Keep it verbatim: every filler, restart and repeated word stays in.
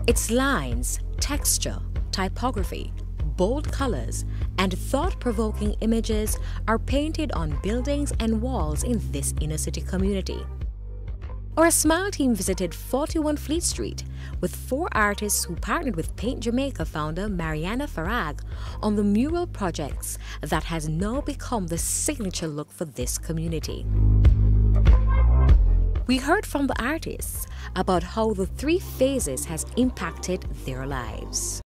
Its lines, texture, typography, bold colors, and thought-provoking images are painted on buildings and walls in this inner-city community. Our Smile team visited forty-one Fleet Street with four artists who partnered with Paint Jamaica founder Mariana Farag on the mural projects that has now become the signature look for this community. We heard from the artists about how the three phases has impacted their lives.